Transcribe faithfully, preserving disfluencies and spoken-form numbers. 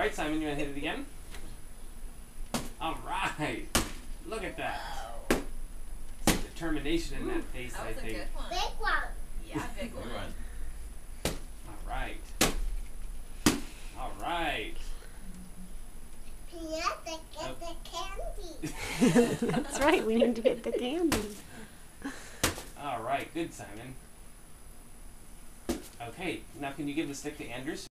right, Simon, you want to hit it again? All right. Look at that. Wow. Some determination in Ooh, that face, that I was a think. good one. Big one. Yeah, big one. All right. All right. Pinata, get the candy. That's right, we need to get the candy. All right, good, Simon. Okay, now can you give the stick to Andrew?